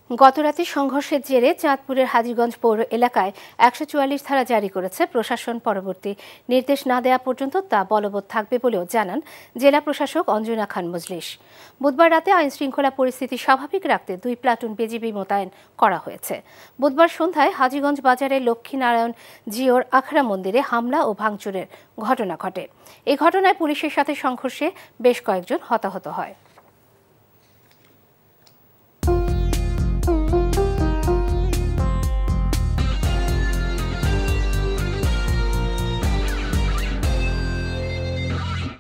গতরাতে সংঘর্ষের জেরে চাঁদপুরের হাজীগঞ্জ পৌর এলাকায় ১৪৪ ধারা জারি করেছে প্রশাসন। পরবর্তী নির্দেশ না দেওয়া পর্যন্ত তা বলবৎ থাকবে বলেও জানান জেলা প্রশাসক অঞ্জনা খান মজলিস। বুধবার রাতে আইন শৃঙ্খলা পরিস্থিতি স্বাভাবিক রাখতে ২ প্লাটুন বিজিবি মোতায়েন করা হয়েছে। বুধবার সন্ধ্যায় হাজীগঞ্জ বাজারের লক্ষ্মীনারায়ণ জিওর আখড়া মন্দিরে হামলা ও ভাঙচুরের ঘটনা ঘটে। এই ঘটনায় পুলিশের সাথে সংঘর্ষে বেশ কয়েকজন হতাহত হয়।